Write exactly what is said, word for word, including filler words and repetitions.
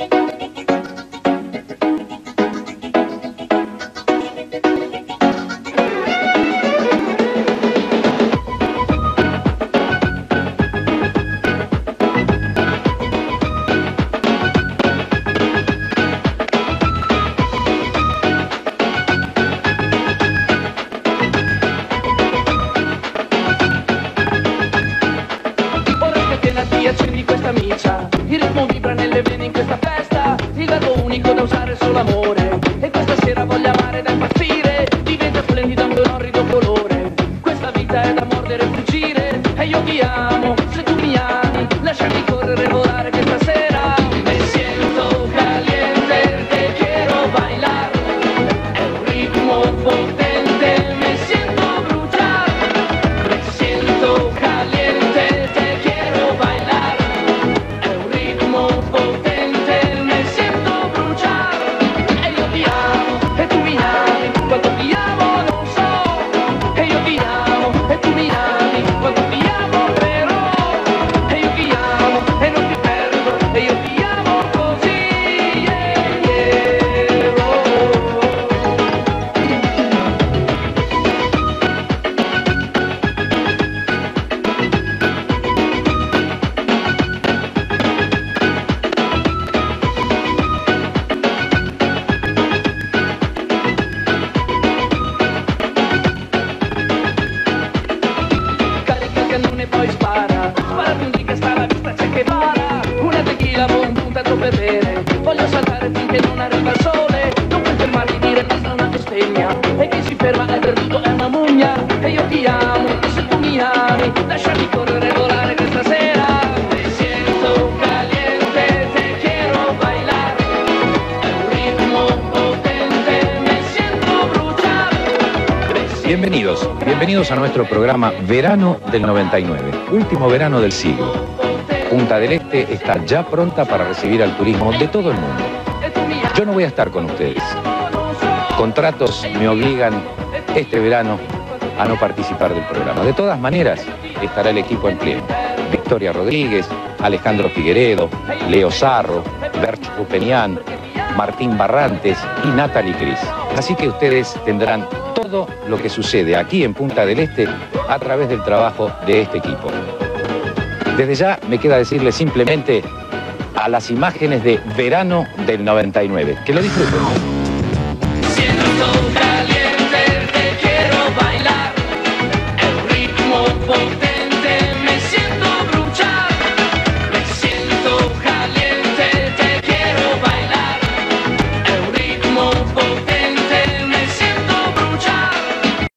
Accendi questa miccia, il ritmo vibra nelle vene in questa festa, il verbo unico da usare è solo amore, e questa sera voglio amare da impazzire, diventa splendido anche un orrido colore, questa vita è da mordere e fuggire, e io ti amo, se tu mi ami, lasciami correre e volare questa sera, me siento caliente, te quiero bailar, è un ritmo potente, me siento bruciar, me siento caliente, te quiero bailar. E poi spara, spara più di che sta la vista c'è che para, una tequila buon puntato per bere, voglio saltare finché non arriva il sole, non puoi fermarti dire basta una bestemmia, e chi si ferma è perduto, è una mummia, e io ti amo, se tu mi ami, lasciami correre e volare questa sera, me siento caliente, te quiero bailar, è un ritmo potente, me siento bruciar. Bienvenidos, bienvenidos a nuestro programa Verano del noventa y nueve, último verano del siglo. Punta del Este está ya pronta para recibir al turismo de todo el mundo. Yo no voy a estar con ustedes. Contratos me obligan este verano a no participar del programa. De todas maneras, estará el equipo en pleno. Victoria Rodríguez, Alejandro Figueredo, Leo Sarro, Berch Rupenian, Martín Barrantes y Natalie Cris. Así que ustedes tendrán todo lo que sucede aquí en Punta del Este a través del trabajo de este equipo. Desde ya me queda decirles simplemente a las imágenes de verano del noventa y nueve. Que lo disfruten.